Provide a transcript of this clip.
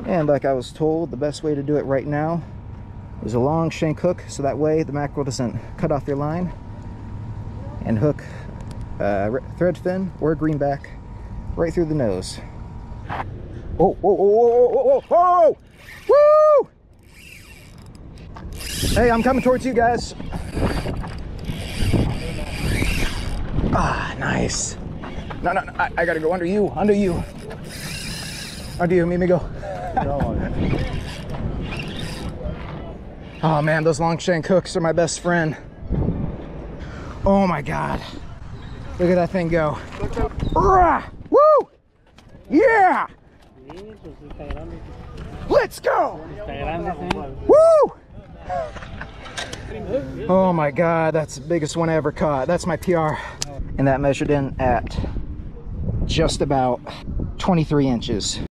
And like I was told, the best way to do it right now is a long shank hook, so that way the mackerel doesn't cut off your line, and hook threadfin or greenback right through the nose. Oh, whoa, whoa, whoa, whoa, whoa, woo! Hey, I'm coming towards you guys. Ah, nice. No, no, no, I gotta go under you, under you. Under you, make me go. Oh man, those long shank hooks are my best friend. Oh my God. Look at that thing go. Woo! Yeah! Let's go! Woo! Oh my God, that's the biggest one I ever caught. That's my PR. And that measured in at just about 23 inches.